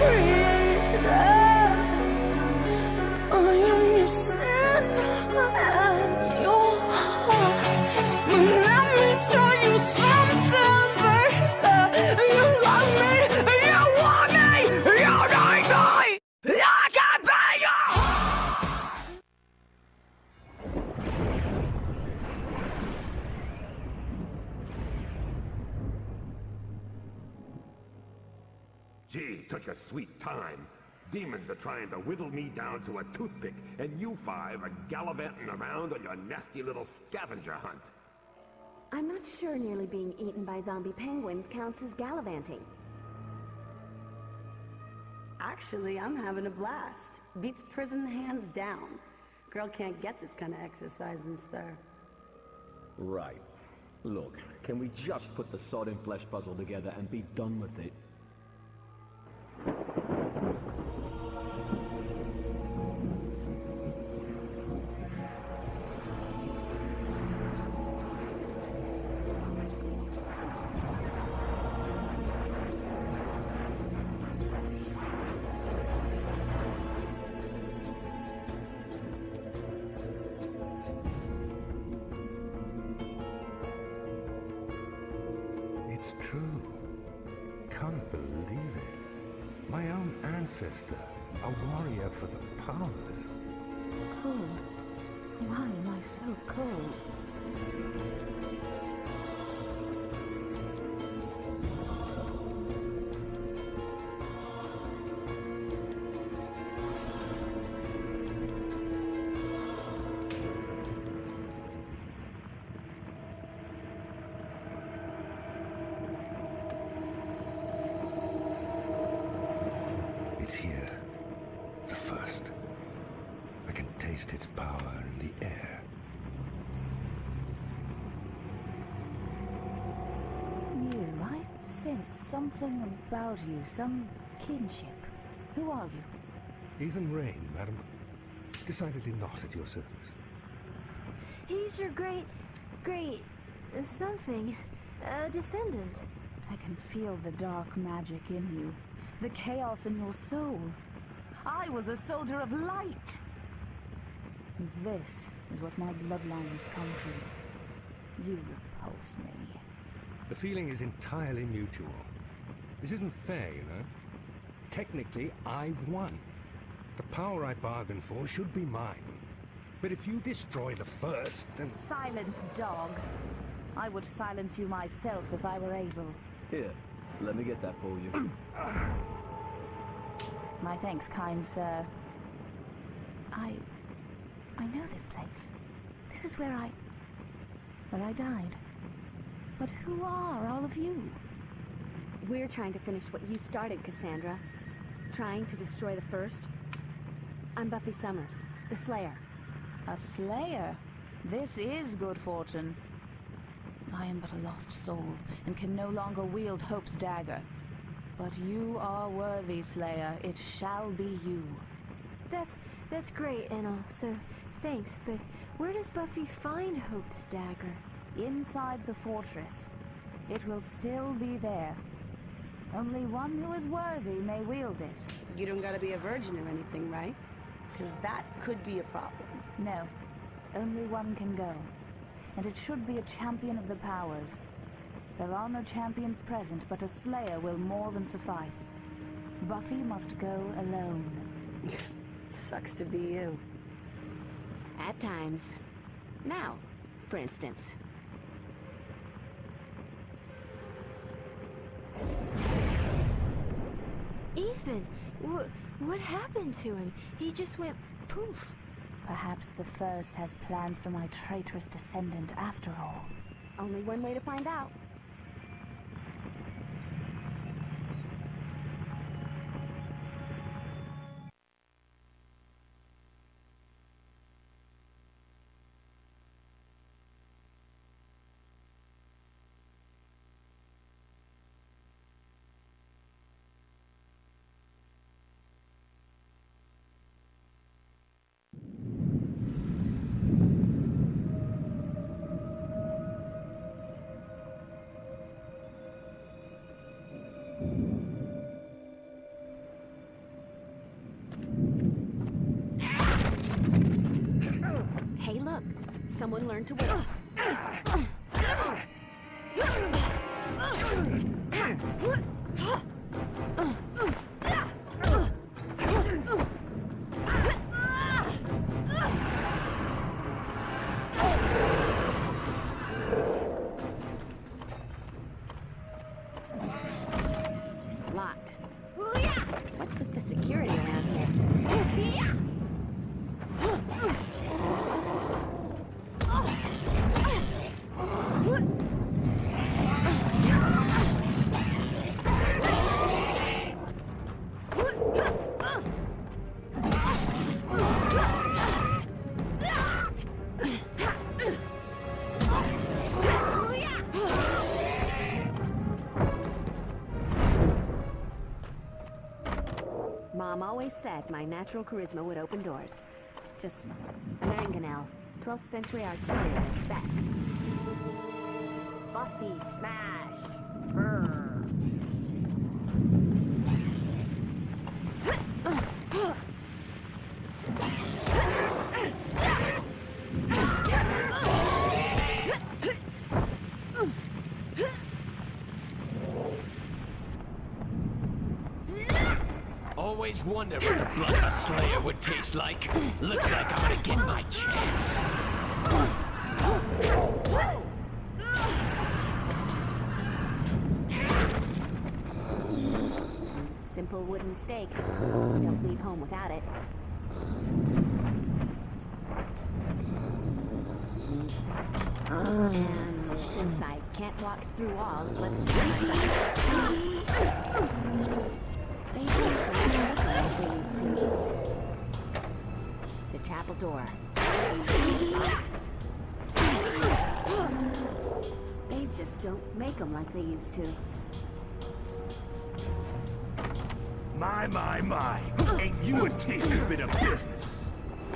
Gee, took your sweet time. Demons are trying to whittle me down to a toothpick, and you five are gallivanting around on your nasty little scavenger hunt. I'm not sure nearly being eaten by zombie penguins counts as gallivanting. Actually, I'm having a blast. Beats prison hands down. Girl can't get this kind of exercise and stir. Right. Look, can we just put the sod and flesh puzzle together and be done with it? It's true. Can't believe it. My own ancestor, a warrior for the powers. Cold. Why am I so cold? It's here. The first. I can taste its power in the air. You, I sense something about you, some kinship. Who are you? Ethan Rain, madam. Decidedly not at your service. He's your great something. A descendant. I can feel the dark magic in you. The chaos in your soul. I was a soldier of light. And this is what my bloodline has come to. You repulse me. The feeling is entirely mutual. This isn't fair, you know. Technically, I've won. The power I bargained for should be mine. But if you destroy the first, then... Silence, dog. I would silence you myself if I were able. Here, let me get that for you. My thanks, kind sir. I know this place. This is where I died. But who are all of you? We're trying to finish what you started, Cassandra. Trying to destroy the first. I'm Buffy Summers, the Slayer. A slayer? This is good fortune. I am but a lost soul, and can no longer wield Hope's dagger. But you are worthy, Slayer. It shall be you. That's great and all, so thanks, but where does Buffy find Hope's dagger? Inside the fortress. It will still be there. Only one who is worthy may wield it. You don't gotta be a virgin or anything, right? Because that could be a problem. No. Only one can go. And it should be a champion of the powers. There are no champions present, but a Slayer will more than suffice. Buffy must go alone. Sucks to be you. At times. Now, for instance. Ethan, what happened to him? He just went poof. Perhaps the first has plans for my traitorous descendant after all. Only one way to find out. Someone learn to whittle. Locked. What's with the security around here? Mom always said my natural charisma would open doors. Just a mangonel. 12th century artillery at its best. Buffy smash! Brr. Always wondered what the blood of a slayer would taste like. Looks like I'm gonna get my chance. Simple wooden stake. Don't leave home without it. And since I can't walk through walls, let's try something else. They just don't make them like they used to. The chapel door. It's locked. They just don't make them like they used to. My. Ain't you a tasty bit of business?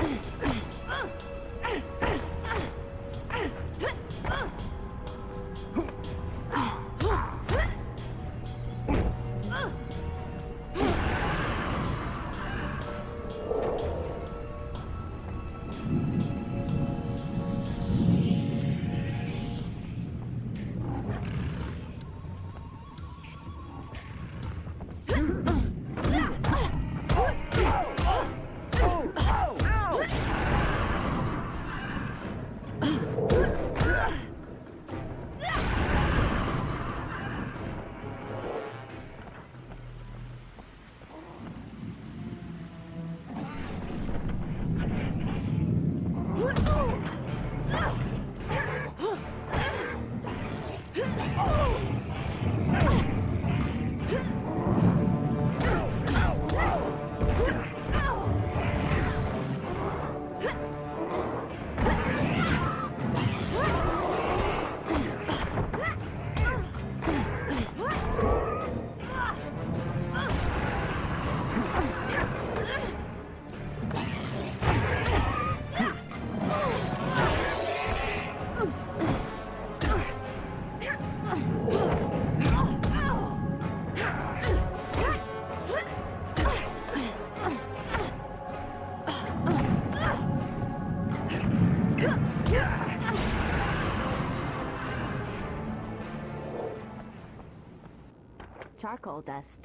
Charcoal dust.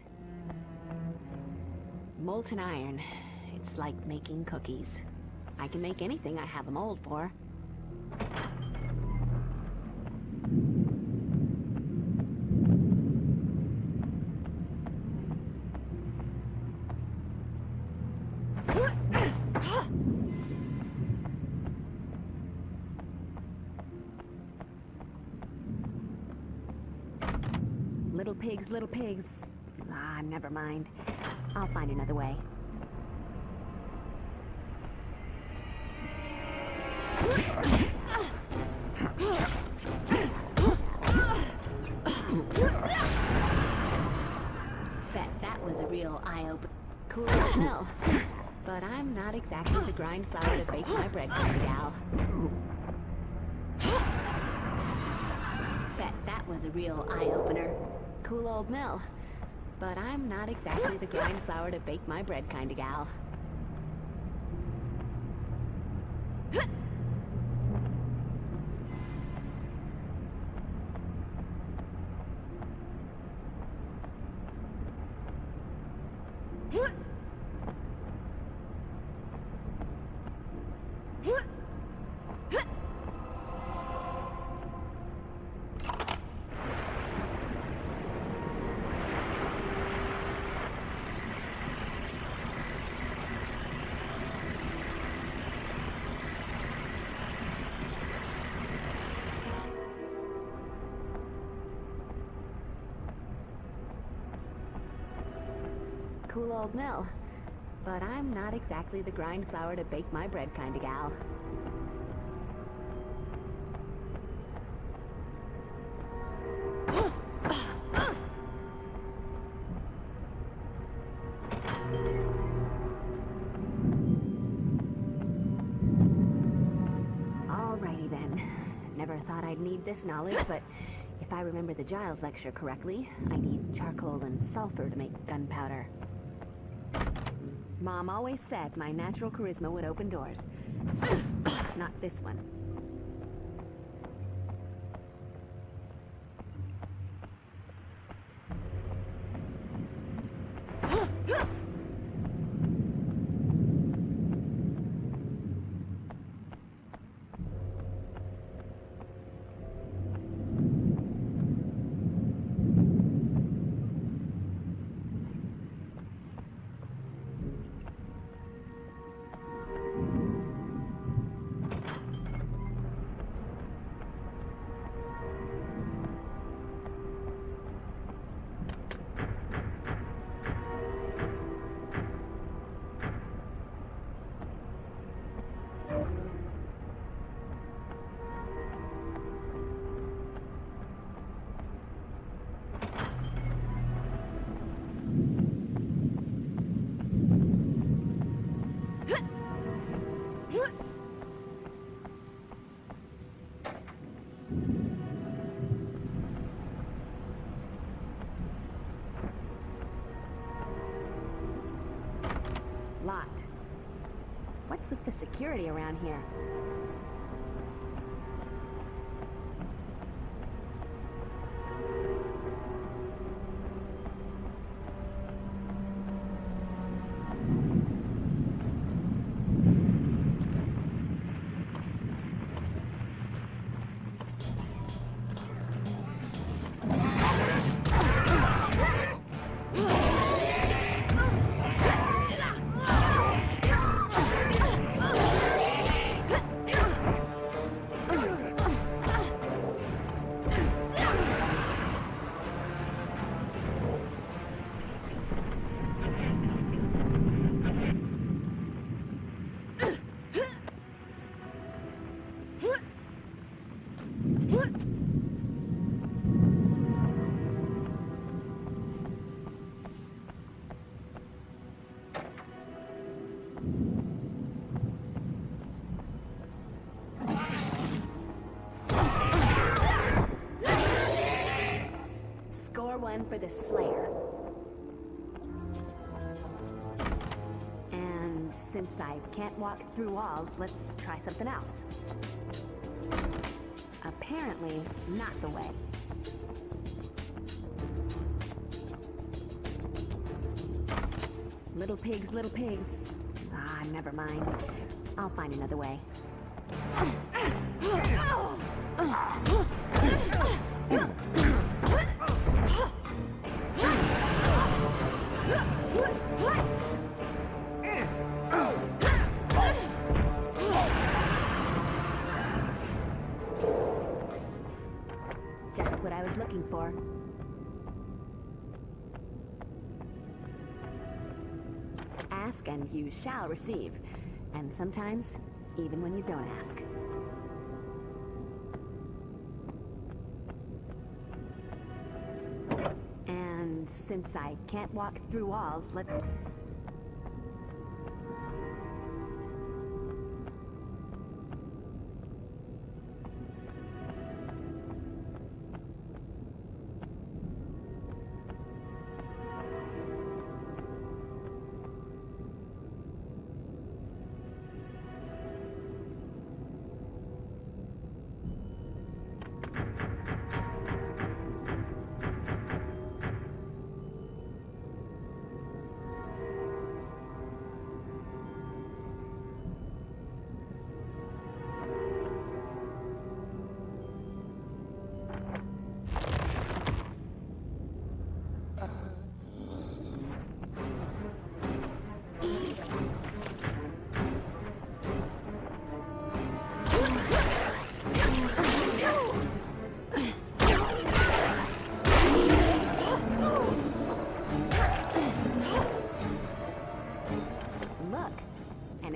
Molten iron. It's like making cookies. I can make anything I have a mold for. Little pigs. Ah, never mind. I'll find another way. Bet that was a real eye-opener. Cool old mill. But I'm not exactly the grind flour to bake my bread kind of gal. Bet that was a real eye-opener. Cool old mill. But I'm not exactly the grind flour to bake my bread kind of gal. cool old mill. But I'm not exactly the grind flour to bake my bread kind of gal. Alrighty then. Never thought I'd need this knowledge, but if I remember the Giles lecture correctly, I need charcoal and sulfur to make gunpowder. Mom always said my natural charisma would open doors. Just not this one. Locked. What's with the security around here? One for the Slayer. And since I can't walk through walls, let's try something else. Apparently, not the way. Little pigs, little pigs. Ah, never mind. I'll find another way. Just what I was looking for. Ask and you shall receive. And sometimes, even when you don't ask. And since I can't walk through walls, let...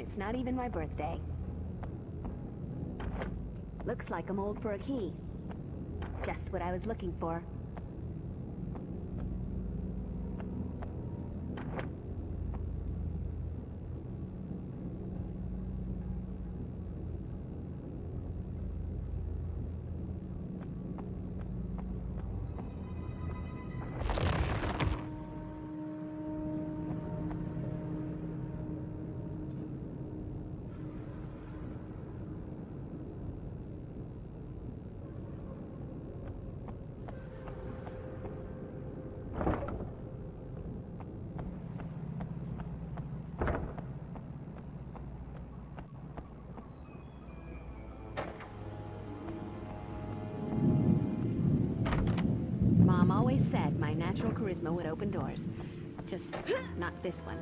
it's not even my birthday. Looks like I'm old for a key. Just what I was looking for. Mom always said my natural charisma would open doors. Just not this one.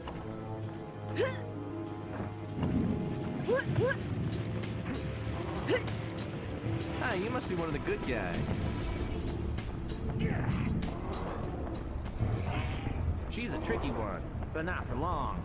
Ah, you must be one of the good guys. She's a tricky one, but not for long.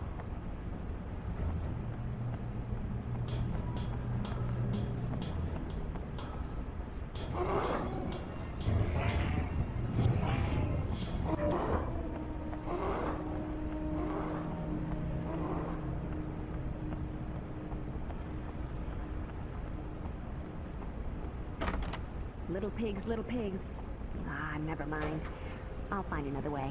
Little pigs, little pigs. Ah, never mind. I'll find another way.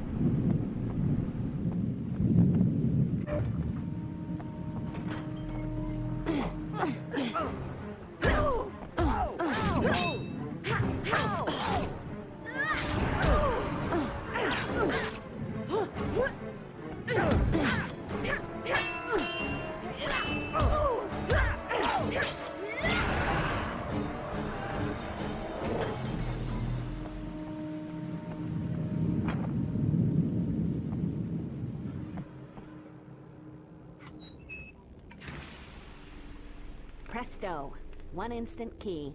Presto. One instant key.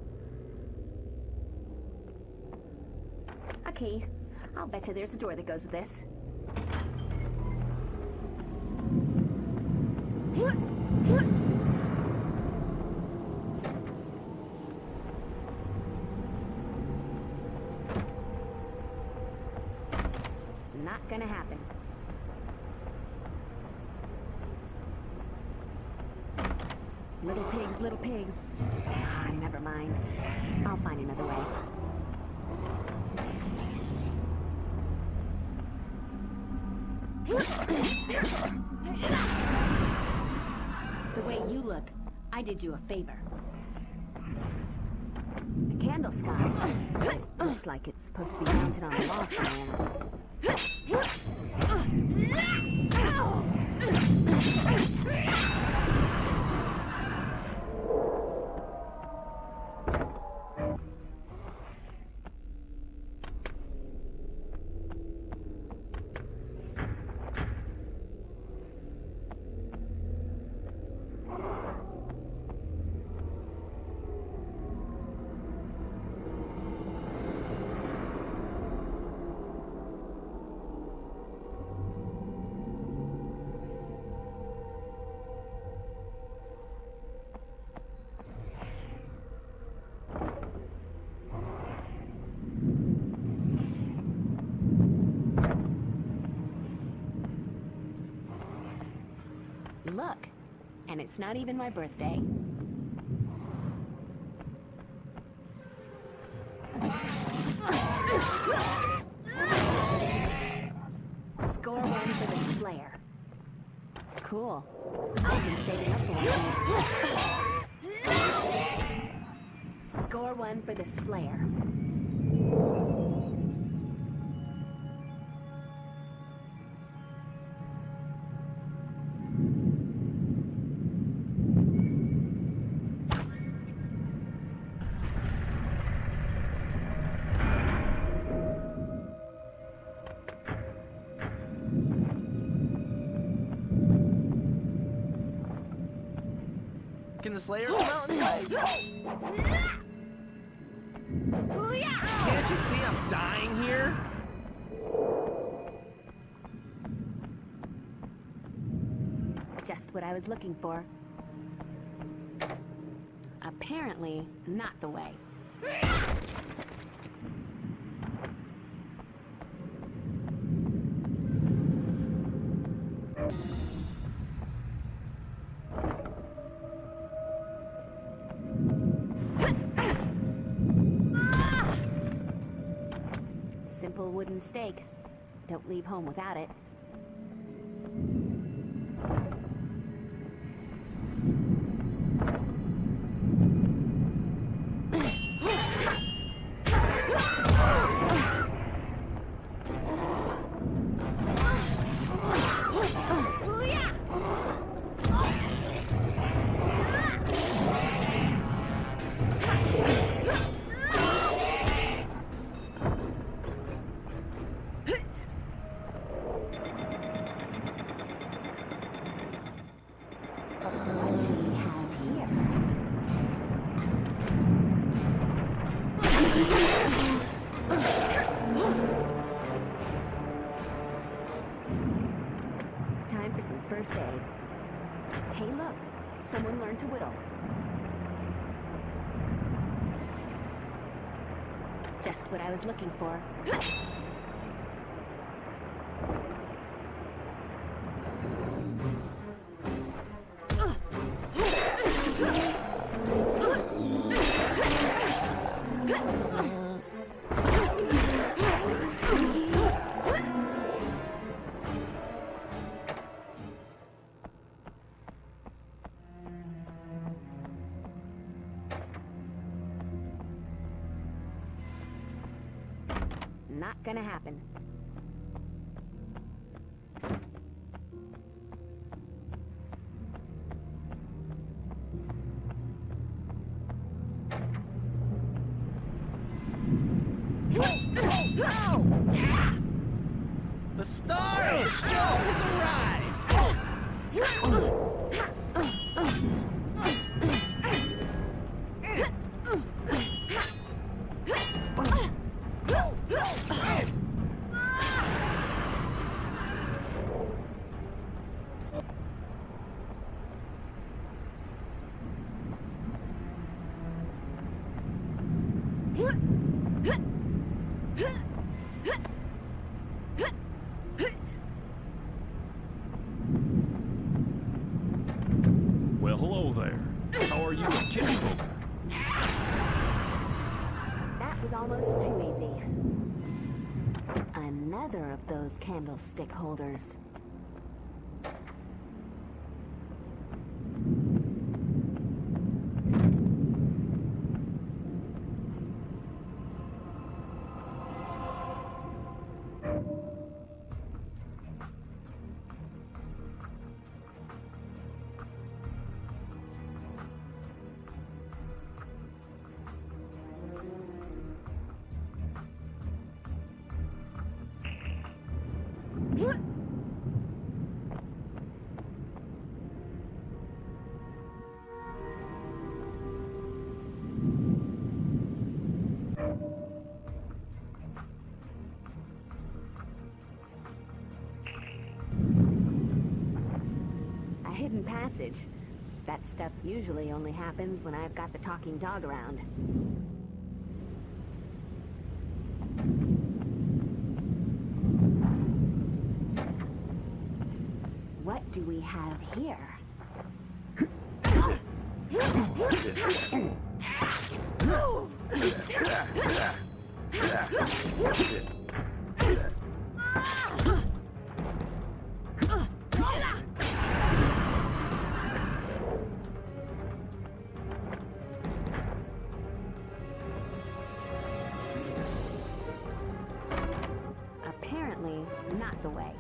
A key. I'll bet you there's a door that goes with this. Not gonna happen. Little pigs, little pigs. Ah, never mind. I'll find another way. The way you look, I did you a favor. A candle sconce. Looks like it's supposed to be mounted on a wall somewhere. Look, and it's not even my birthday. Score one for the Slayer. Cool. I've been saving up for one of these. Score one for the Slayer. Can the Slayer come out and play? Can't you see I'm dying here? Just what I was looking for. Apparently, not the way. Simple wooden stake. Don't leave home without it. Time for some first aid. Hey, look. Someone learned to whittle. Just what I was looking for. Not gonna happen. The star of the show has arrived! Well, hello there. How are you and Kitty Poker? That was almost too easy. Another of those candlestick holders. A hidden passage. That stuff usually only happens when I've got the talking dog around. What do we have here? Apparently, not the way.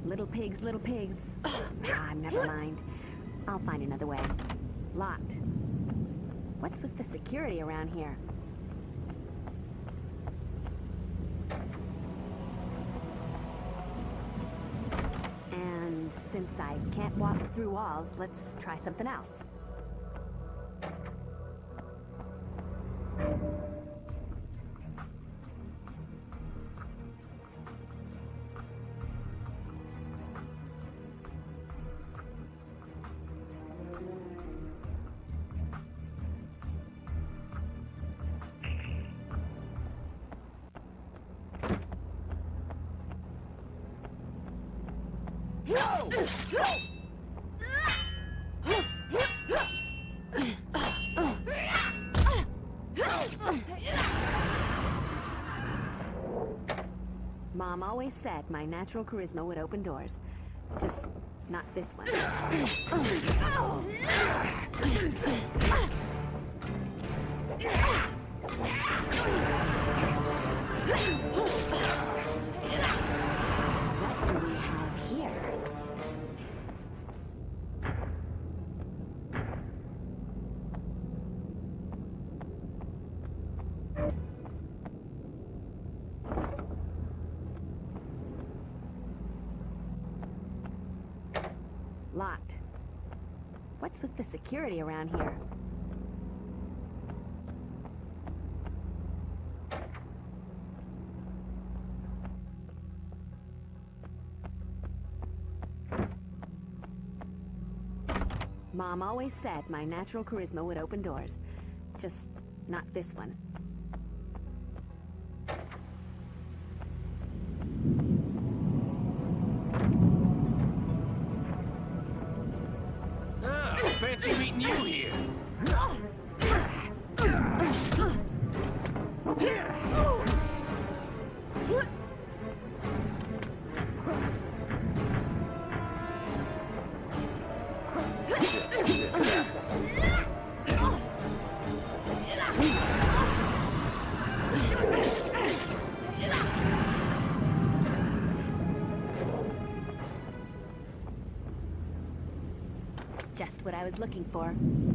Little pigs, little pigs. Never mind. I'll find another way. Locked. What's with the security around here? And since I can't walk through walls, let's try something else. Mom always said my natural charisma would open doors. Just not this one. What do we have here? Locked. What's with the security around here? Mom always said my natural charisma would open doors. Just not this one. Oh, fancy meeting you here. Just what I was looking for.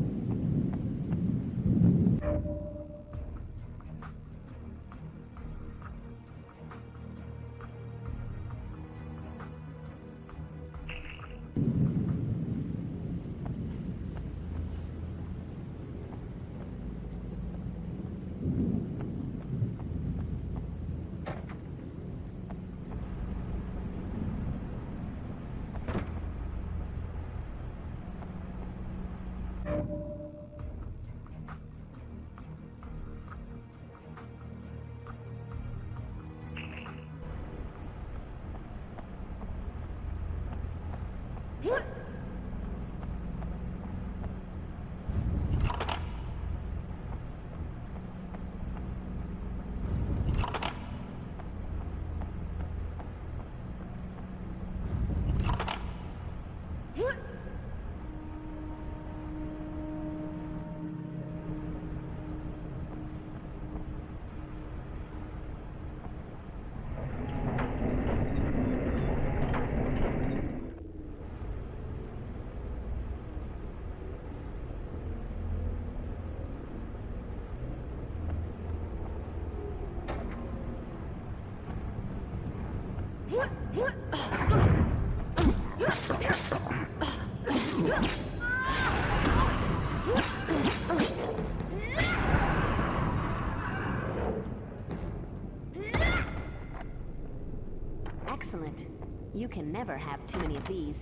Excellent. You can never have too many of these.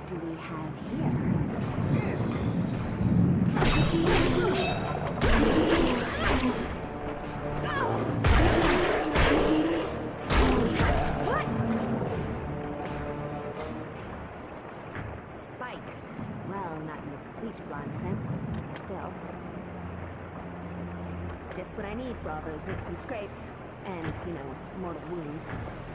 What do we have here? Spike. Well, not in the bleach blonde sense, but still. Just what I need for all those nicks and scrapes. And, you know, mortal wounds.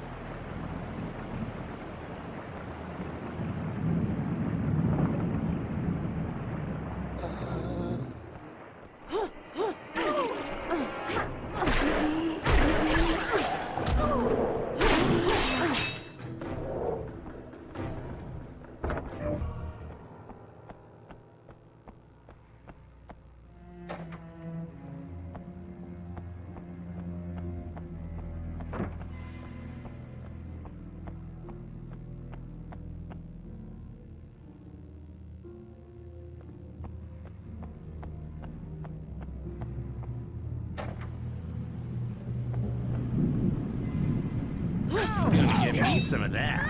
Gonna get me some of that.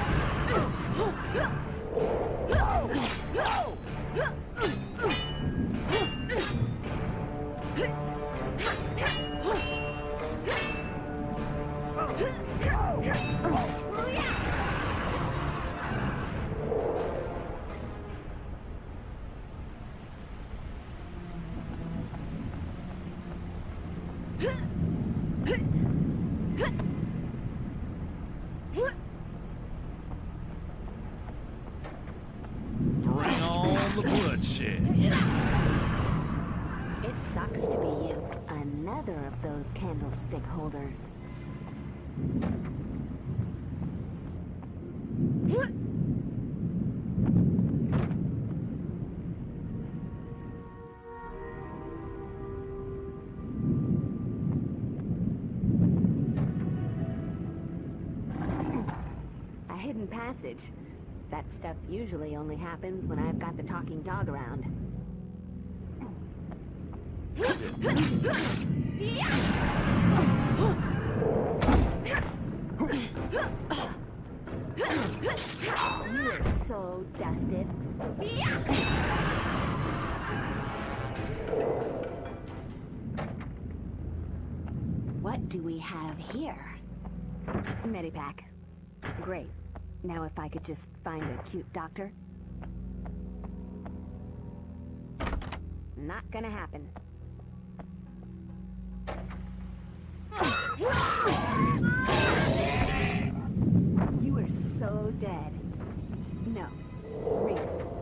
Bring on the bloodshed. It sucks to be you. Another of those candlestick holders. A hidden passage. That stuff usually only happens when I've got the talking dog around. You're so dusted. What do we have here? Medipack. Great. Now if I could just find a cute doctor. Not gonna happen. You are so dead. No. Real.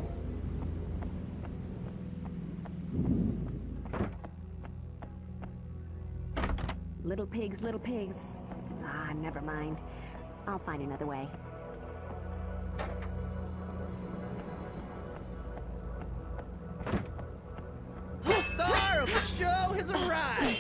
Little pigs, little pigs. Ah, never mind. I'll find another way. The star of the show has arrived.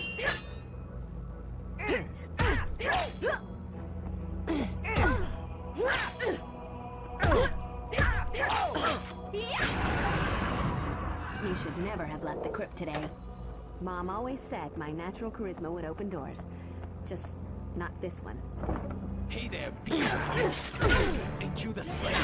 You should never have left the crypt today. Mom always said my natural charisma would open doors. Just not this one. Hey there, beautiful. Ain't you the Slayer?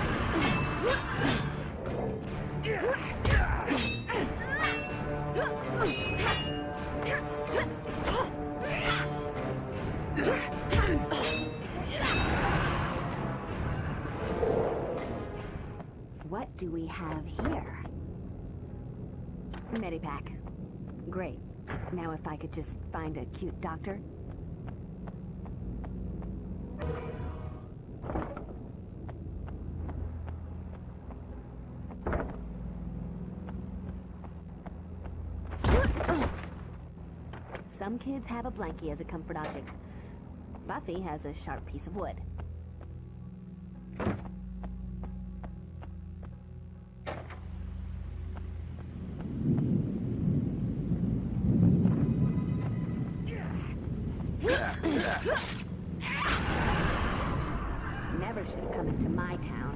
What do we have here? Medipack. Great. Now if I could just find a cute doctor. Some kids have a blankie as a comfort object. Buffy has a sharp piece of wood. Never should have come into my town.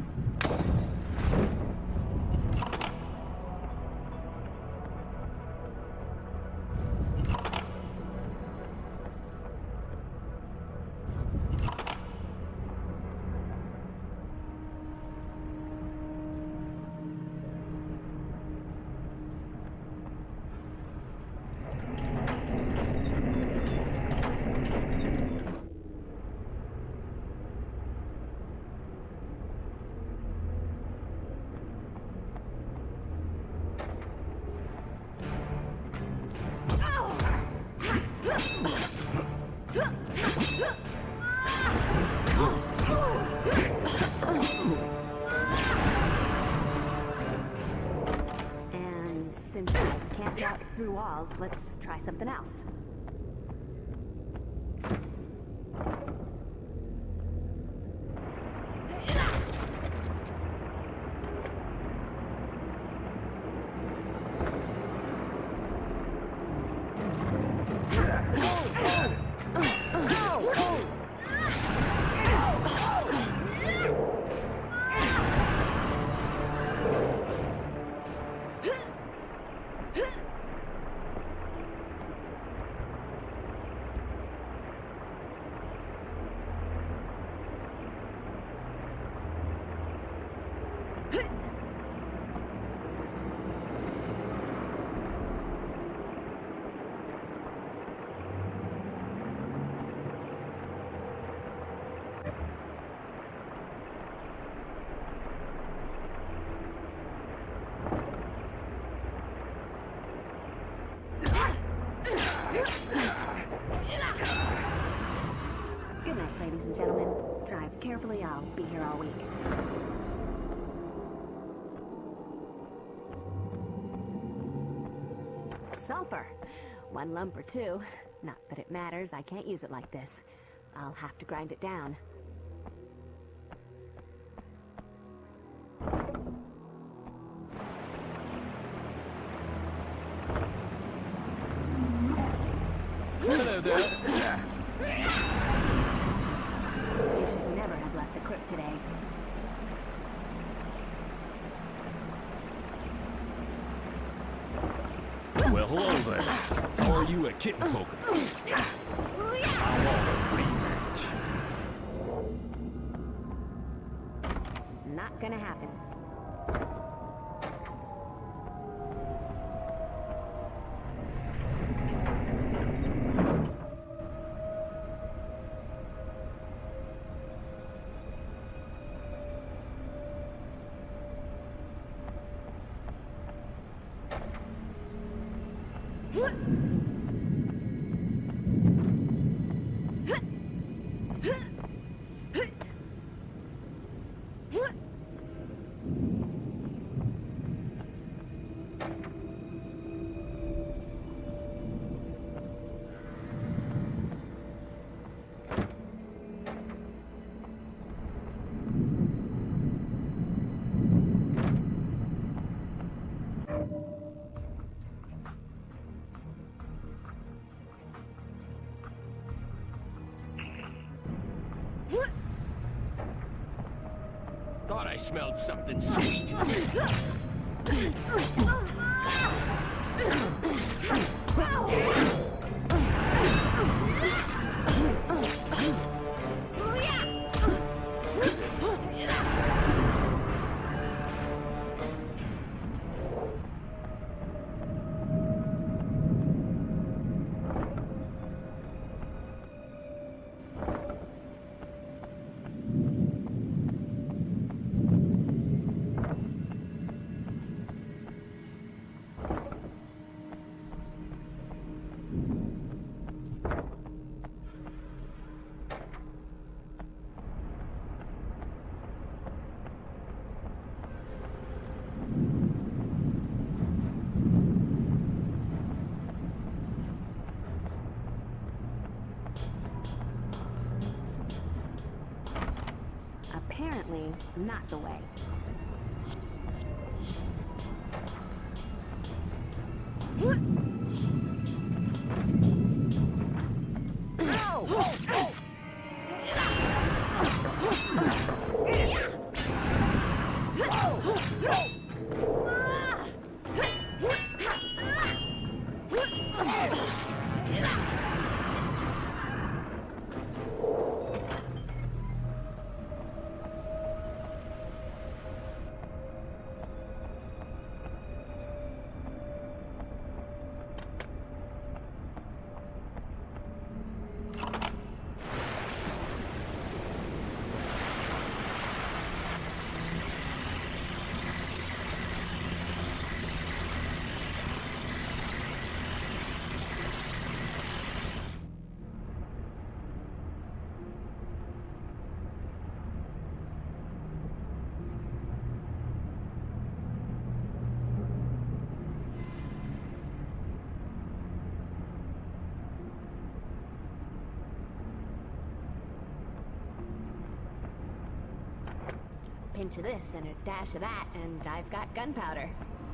got through walls. Let's try something else. Good night, ladies and gentlemen. Drive carefully. I'll be here all week. Sulfur. 1 lump or 2. Not that it matters. I can't use it like this. I'll have to grind it down. Hello there. You should never have left the crypt today. Well, hello there. How are you at kitten poking? I want a rematch. Not gonna happen. Thought I smelled something sweet. Apparently, not the way. pinch of this and a dash of that, and I've got gunpowder.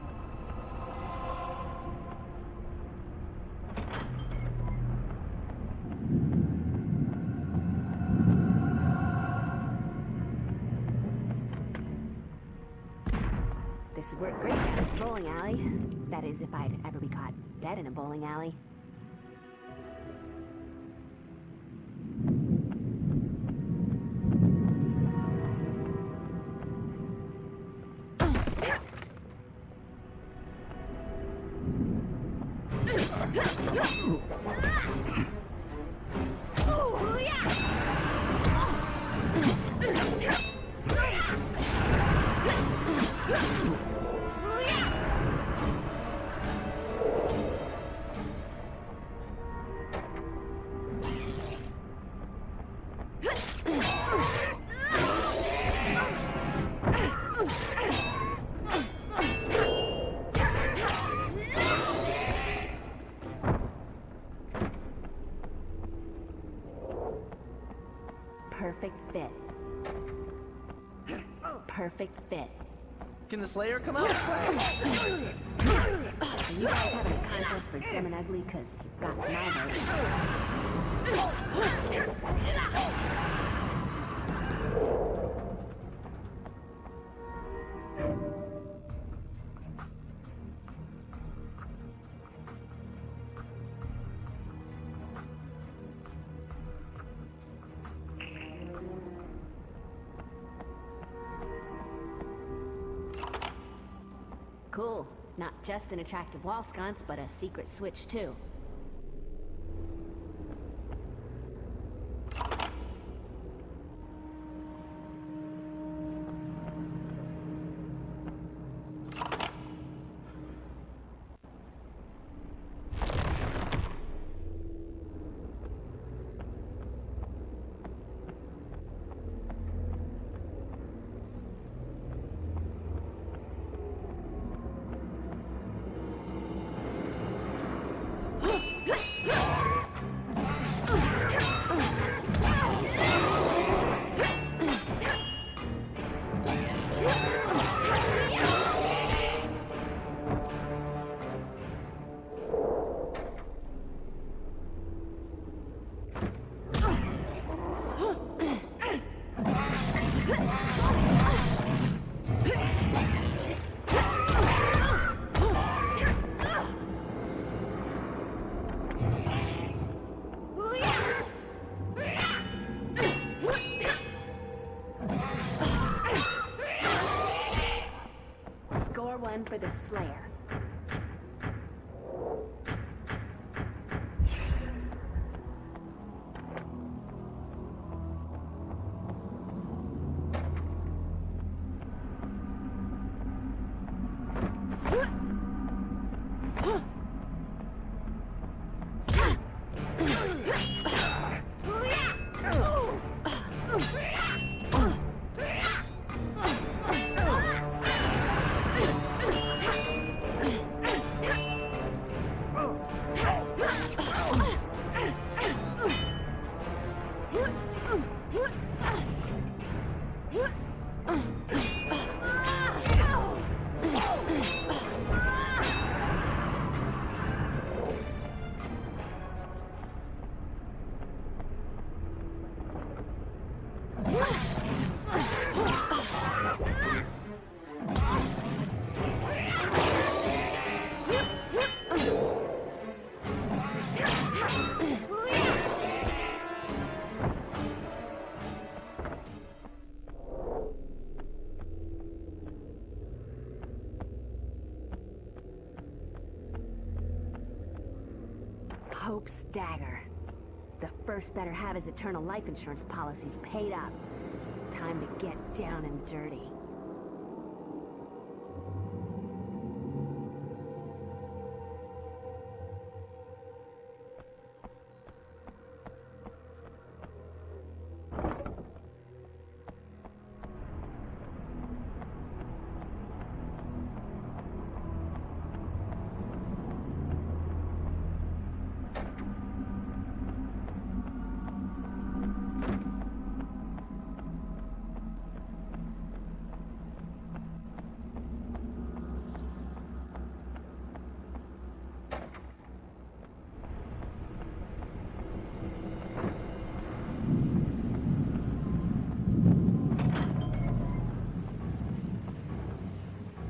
This would work great down at the bowling alley. That is, if I'd ever be caught dead in a bowling alley. Perfect fit. Perfect fit. Can the Slayer come out? Are you guys having a contest for dumb and ugly? Cause you've got my Cool. Not just an attractive wall sconce, but a secret switch, too. One for the Slayer. Hope's dagger. The first better have his eternal life insurance policies paid up. Time to get down and dirty.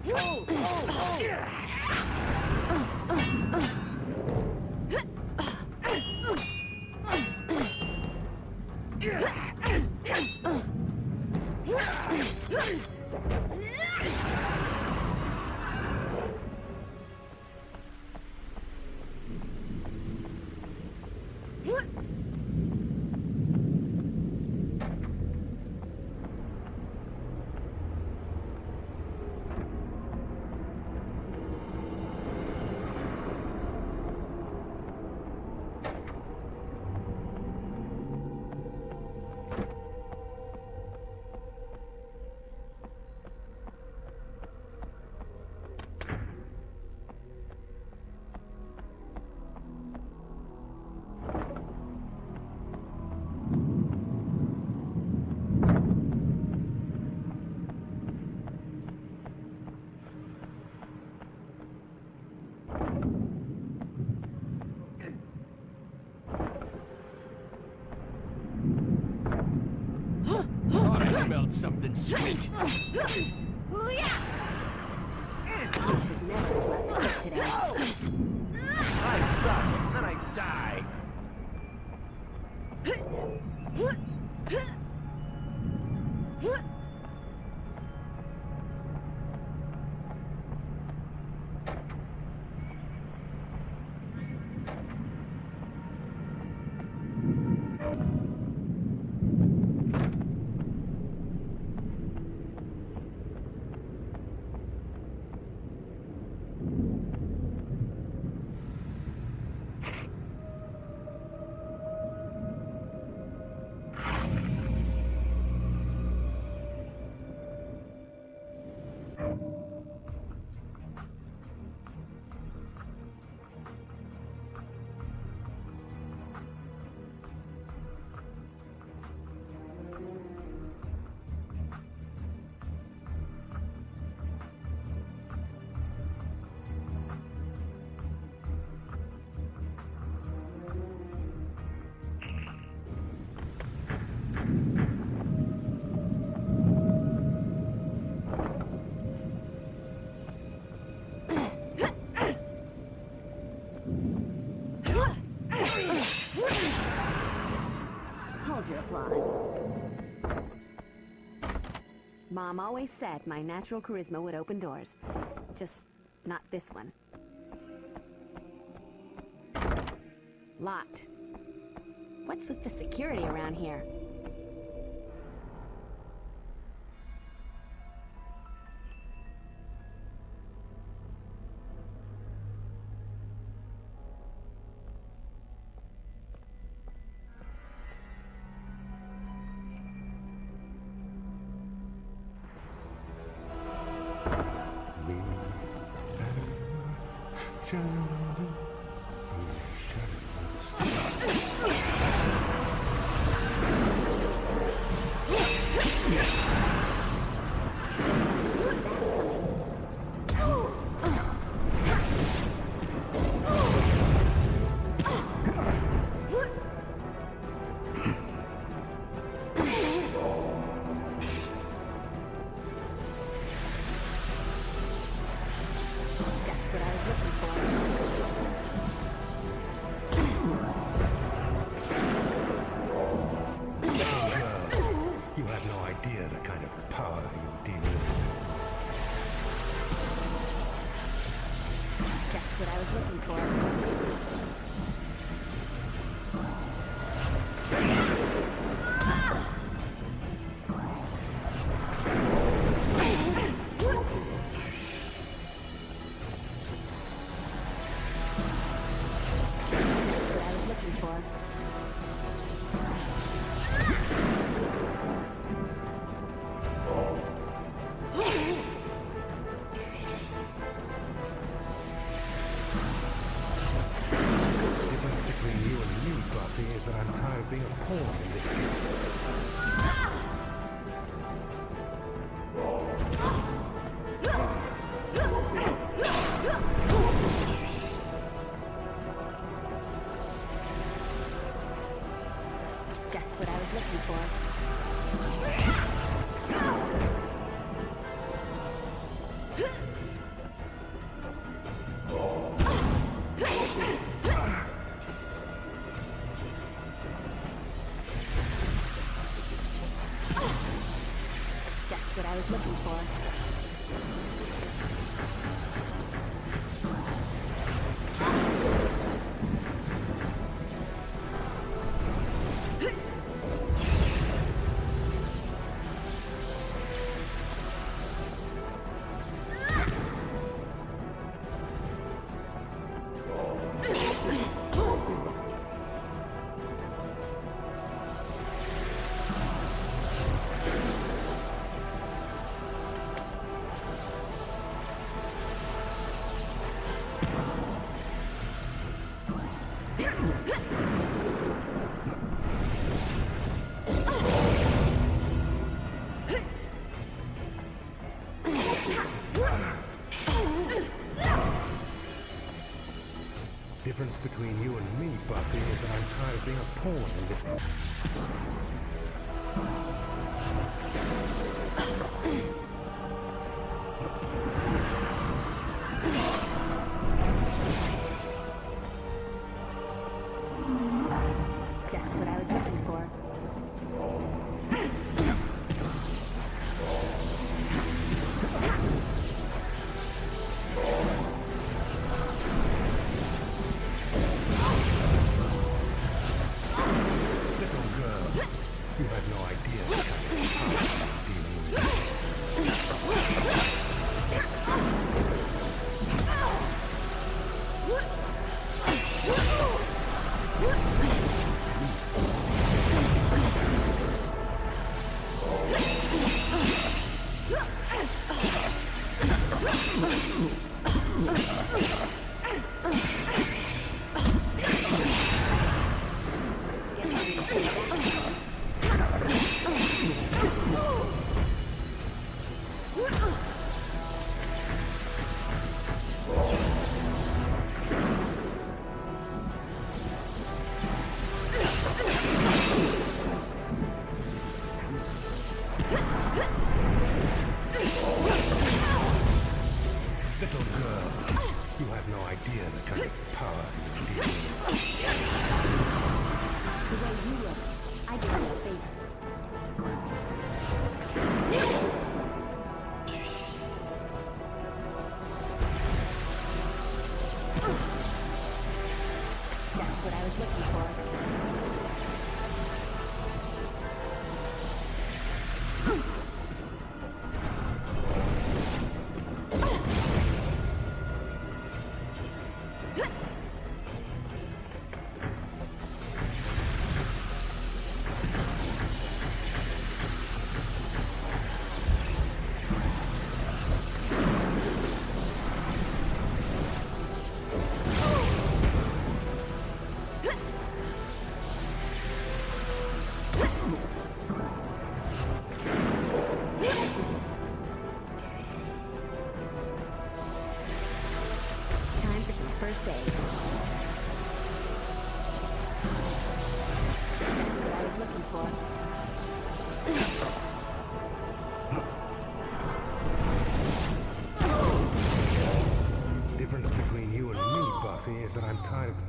Thought I smelled something sweet. You should never have left the pit today. Life sucks, and then I die. Hold your applause. Mom always said my natural charisma would open doors. Just not this one. Locked. What's with the security around here? Is that I'm tired of being a pawn in this game. Just what I was looking for. for. The difference between you and me, Buffy, is that I'm tired of being a pawn in this. Just what I was looking for. Little girl, you have no idea the kind of power I'm dealing with. Guess you didn't see that. Little girl, you have no idea the kind of power you're dealing with. The way you look, I did you a favor. Just what I was looking for. Time for some first aid. Just what I was looking for. The difference between you and me, Buffy, is that I'm tired of...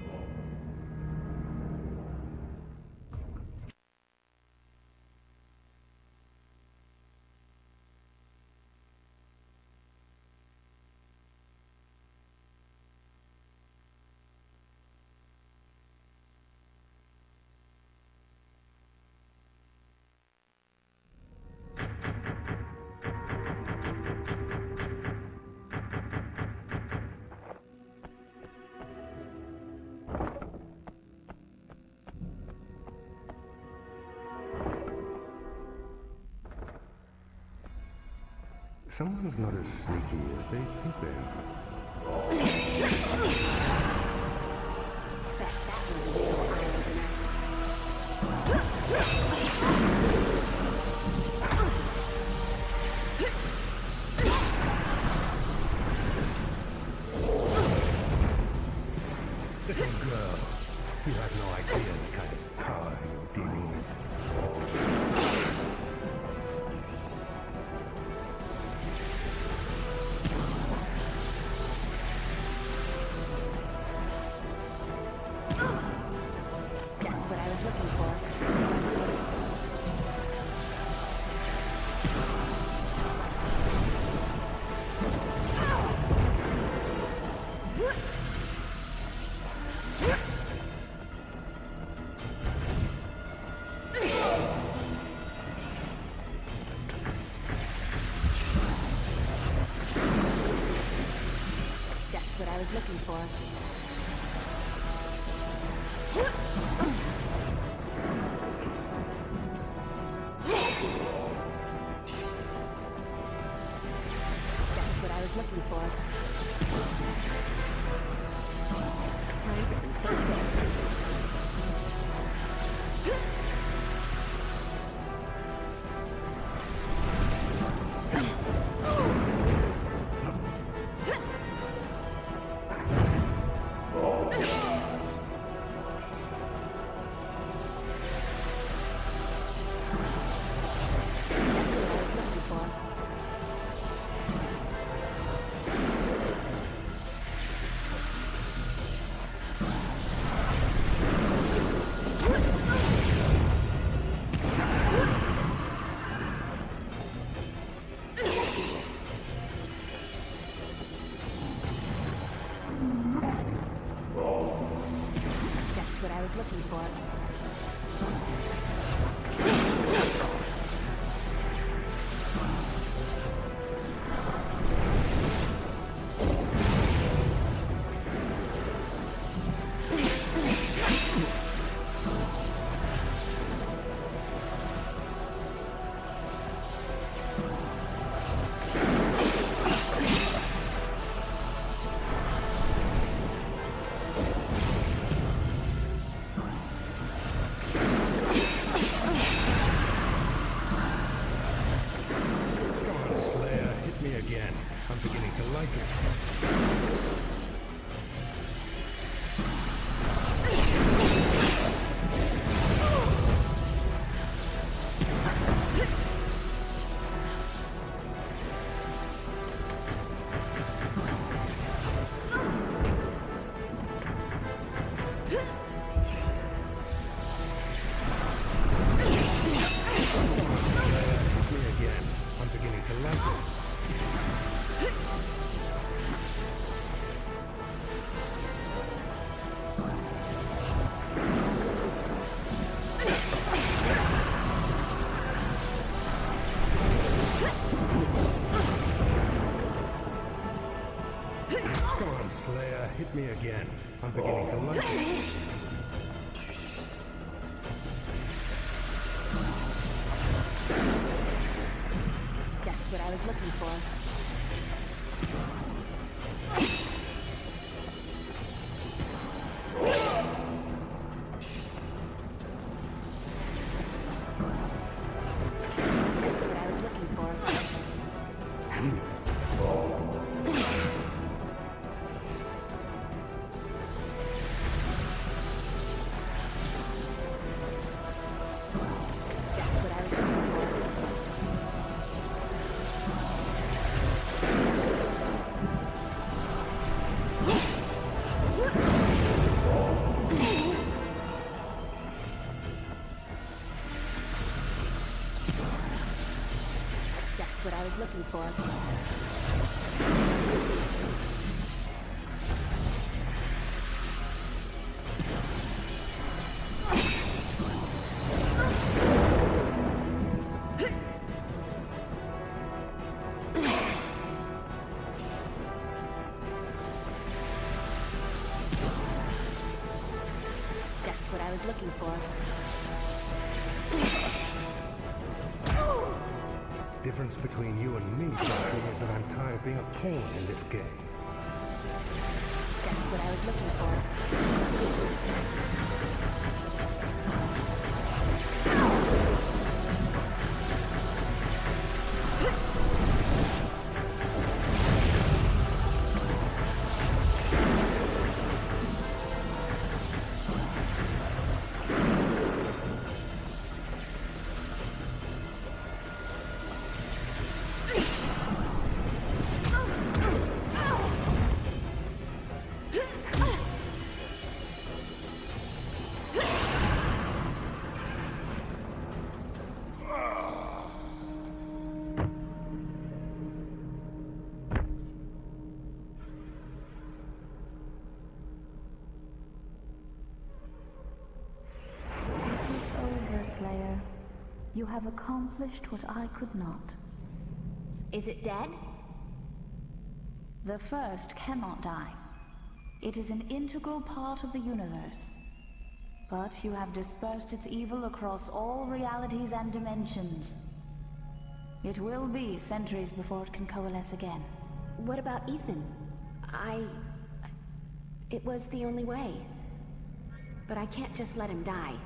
Someone's not as sneaky as they think they are. Bet that was a real eye-opener. Little girl, you have no idea the kind of power you're dealing with. was looking for. Just what I was looking for. Time for some first aid. Looking for. I'm beginning to like it. Slayer, hit me again. I'm beginning to like it. Just what I was looking for. Just what I was looking for. What I was looking for. Just what I was looking for. Difference between you and me, Buffy, is that I'm tired of being a pawn in this game. Just what I was looking for. Slayer, you have accomplished what I could not. Is it dead? The first cannot die. It is an integral part of the universe. But you have dispersed its evil across all realities and dimensions. It will be centuries before it can coalesce again. What about Ethan? It was the only way. But I can't just let him die.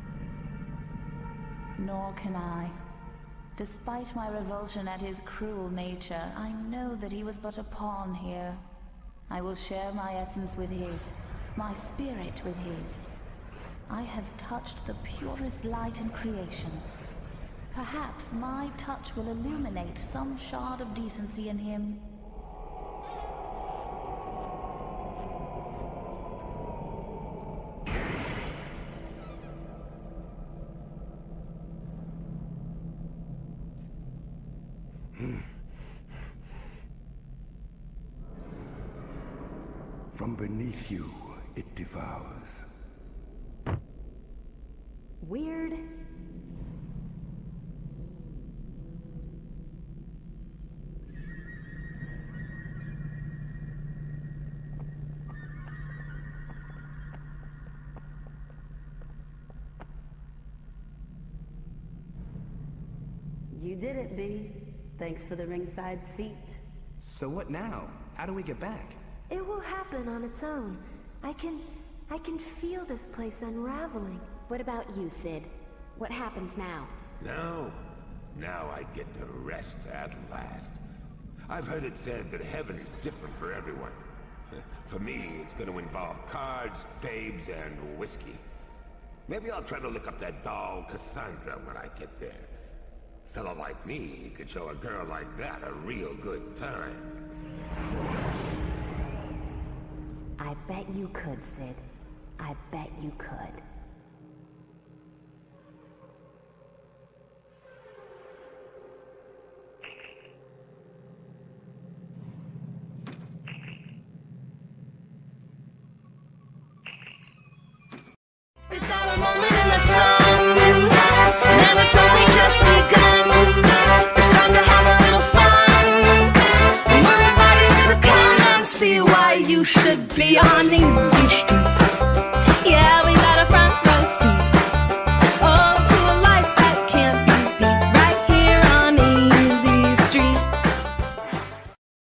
Nor can I. Despite my revulsion at his cruel nature, I know that he was but a pawn here. I will share my essence with his, my spirit with his. I have touched the purest light in creation. Perhaps my touch will illuminate some shard of decency in him. From beneath you, it devours. Weird. You did it, B. Thanks for the ringside seat. So what now? How do we get back? It will happen on its own. I can feel this place unraveling. What about you, Sid? What happens now? Now I get to rest at last. I've heard it said that heaven is different for everyone. For me, it's going to involve cards, babes, and whiskey. Maybe I'll try to look up that doll, Cassandra, when I get there. A fellow like me could show a girl like that a real good time. I bet you could, Sid. I bet you could. It's not a moment in the sun, and it's only just begun. It's time to have a little fun. We're invited to come and see why you should be on English Street.